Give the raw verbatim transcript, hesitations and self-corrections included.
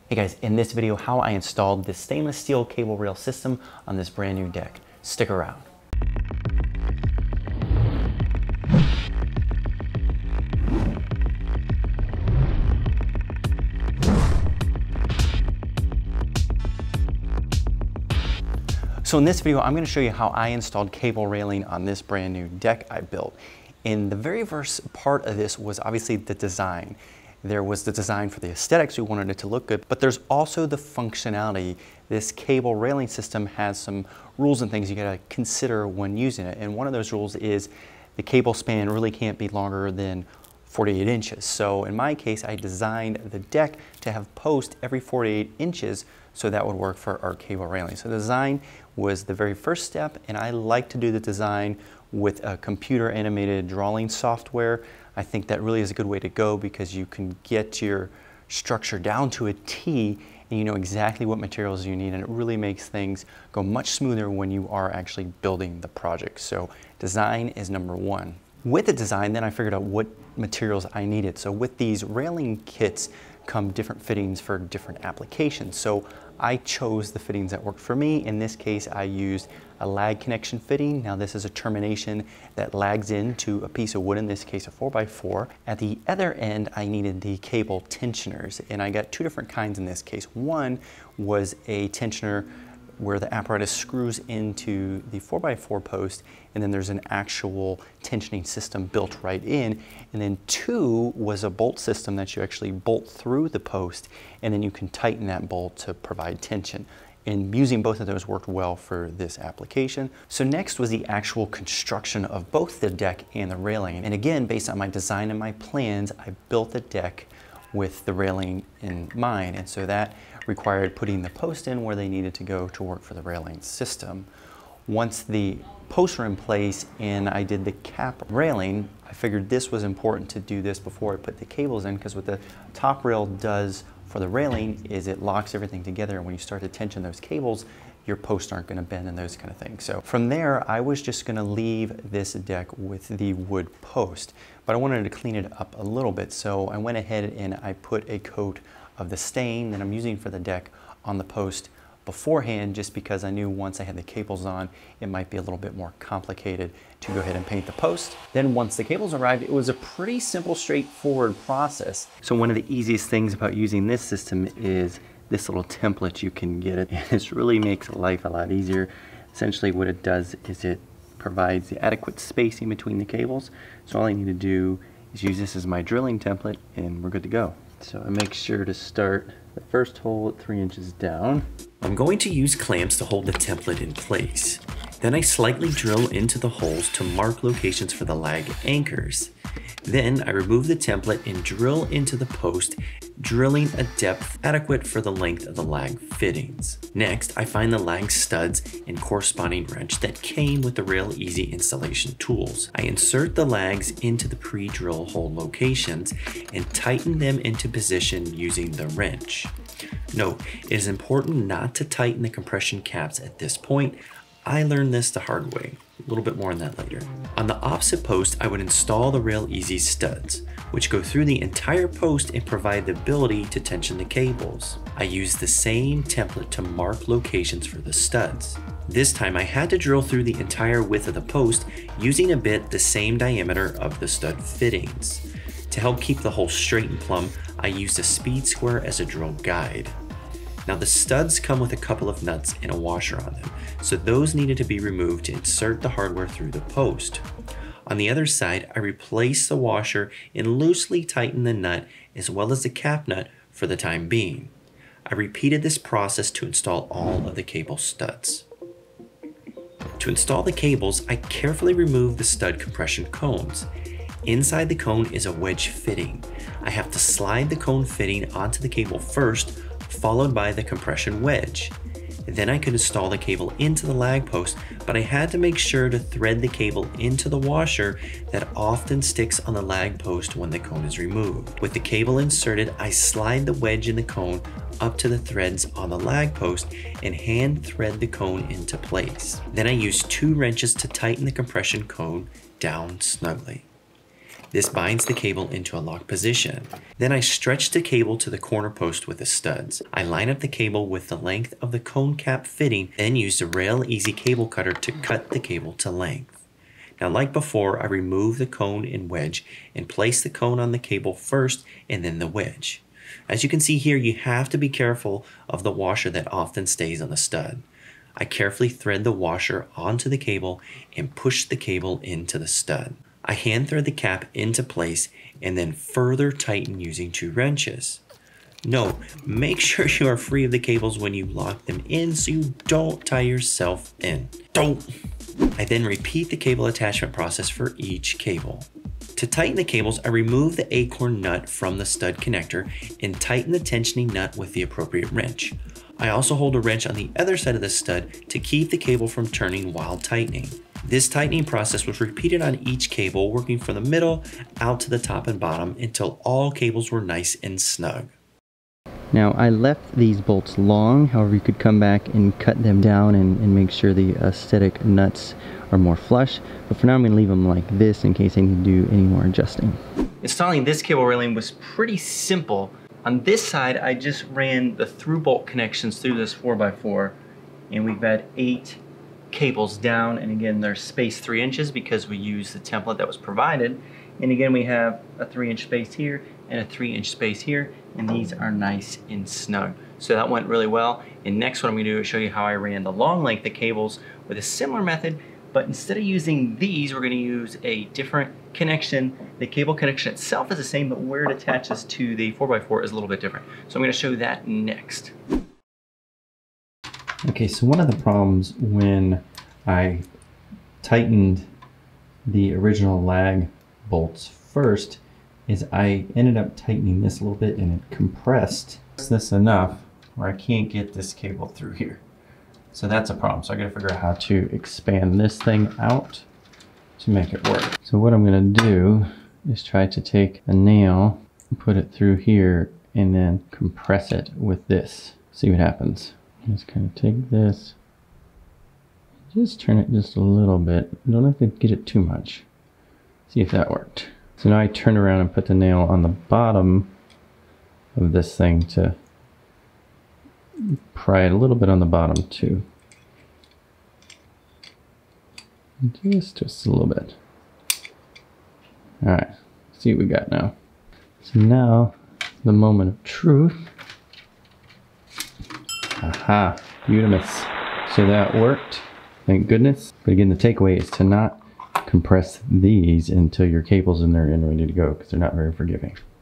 Hey guys, in this video, how I installed this stainless steel cable rail system on this brand new deck. Stick around. So in this video, I'm going to show you how I installed cable railing on this brand new deck I built. And the very first part of this was obviously the design. There was the design for the aesthetics, we wanted it to look good, but there's also the functionality. This cable railing system has some rules and things you gotta consider when using it. And one of those rules is the cable span really can't be longer than forty-eight inches. So in my case, I designed the deck to have posts every forty-eight inches, so that would work for our cable railing. So the design was the very first step, and I like to do the design with a computer animated drawing software. I think that really is a good way to go because you can get your structure down to a T and you know exactly what materials you need, and it really makes things go much smoother when you are actually building the project. So design is number one. With the design, then I figured out what materials I needed. So with these railing kits come different fittings for different applications. So I chose the fittings that worked for me. In this case, I used a lag connection fitting. Now this is a termination that lags into a piece of wood, in this case a four by four. At the other end, I needed the cable tensioners, and I got two different kinds in this case. One was a tensioner where the apparatus screws into the four by four post, and then there's an actual tensioning system built right in. And then two was a bolt system that you actually bolt through the post, and then you can tighten that bolt to provide tension. And using both of those worked well for this application. So next was the actual construction of both the deck and the railing. And again, based on my design and my plans, I built the deck with the railing in mind. And so that required putting the post in where they needed to go to work for the railing system. Once the posts were in place and I did the cap railing, I figured this was important to do this before I put the cables in, because what the top rail does for the railing is it locks everything together, and when you start to tension those cables, your posts aren't going to bend and those kind of things. So from there, I was just going to leave this deck with the wood post, but I wanted to clean it up a little bit. So I went ahead and I put a coat of the stain that I'm using for the deck on the post beforehand, just because I knew once I had the cables on, it might be a little bit more complicated to go ahead and paint the post. Then once the cables arrived, it was a pretty simple, straightforward process. So one of the easiest things about using this system is this little template you can get it. This really makes life a lot easier. Essentially what it does is it provides the adequate spacing between the cables. So all I need to do is use this as my drilling template and we're good to go. So I make sure to start the first hole at three inches down. I'm going to use clamps to hold the template in place. Then I slightly drill into the holes to mark locations for the lag anchors. Then I remove the template and drill into the post, drilling a depth adequate for the length of the lag fittings. Next, I find the lag studs and corresponding wrench that came with the Rail Easy installation tools. I insert the lags into the pre-drill hole locations and tighten them into position using the wrench. Note, it is important not to tighten the compression caps at this point. I learned this the hard way. A little bit more on that later. On the opposite post, I would install the Rail Easy studs, which go through the entire post and provide the ability to tension the cables. I used the same template to mark locations for the studs. This time I had to drill through the entire width of the post using a bit the same diameter of the stud fittings. To help keep the hole straight and plumb, I used a speed square as a drill guide. Now the studs come with a couple of nuts and a washer on them, so those needed to be removed to insert the hardware through the post. On the other side, I replaced the washer and loosely tightened the nut as well as the cap nut for the time being. I repeated this process to install all of the cable studs. To install the cables, I carefully removed the stud compression cones. Inside the cone is a wedge fitting. I have to slide the cone fitting onto the cable first, followed by the compression wedge. Then I could install the cable into the lag post, but I had to make sure to thread the cable into the washer that often sticks on the lag post when the cone is removed. With the cable inserted, I slide the wedge in the cone up to the threads on the lag post and hand thread the cone into place. Then I use two wrenches to tighten the compression cone down snugly. This binds the cable into a locked position. Then I stretch the cable to the corner post with the studs. I line up the cable with the length of the cone cap fitting, then use the Rail Easy cable cutter to cut the cable to length. Now, like before, I remove the cone and wedge and place the cone on the cable first and then the wedge. As you can see here, you have to be careful of the washer that often stays on the stud. I carefully thread the washer onto the cable and push the cable into the stud. I hand thread the cap into place and then further tighten using two wrenches. Note, make sure you are free of the cables when you lock them in so you don't tie yourself in. Don't! I then repeat the cable attachment process for each cable. To tighten the cables, I remove the acorn nut from the stud connector and tighten the tensioning nut with the appropriate wrench. I also hold a wrench on the other side of the stud to keep the cable from turning while tightening. This tightening process was repeated on each cable, working from the middle out to the top and bottom until all cables were nice and snug. Now, I left these bolts long, however you could come back and cut them down and, and make sure the aesthetic nuts are more flush, but for now I'm going to leave them like this in case I need to do any more adjusting. Installing this cable railing was pretty simple. On this side, I just ran the through bolt connections through this four by four, and we've had eight cables down, and again they're spaced three inches because we use the template that was provided, and again we have a three inch space here and a three inch space here, and these are nice and snug. So that went really well. And next what I'm going to do is show you how I ran the long length of cables with a similar method, but instead of using these, we're going to use a different connection. The cable connection itself is the same, but where it attaches to the four by four is a little bit different. So I'm going to show you that next. Okay, so one of the problems when I tightened the original lag bolts first is I ended up tightening this a little bit and it compressed this enough where I can't get this cable through here. So that's a problem. So I gotta figure out how to expand this thing out to make it work. So what I'm gonna do is try to take a nail and put it through here and then compress it with this. See what happens. Just kind of take this, just turn it just a little bit. Don't have to get it too much. See if that worked. So now I turn around and put the nail on the bottom of this thing to pry it a little bit on the bottom too. Just, just a little bit. All right, see what we got now. So now, the moment of truth. Aha, beautimous. So that worked, thank goodness. But again, the takeaway is to not compress these until your cable's in there and ready to go, because they're not very forgiving.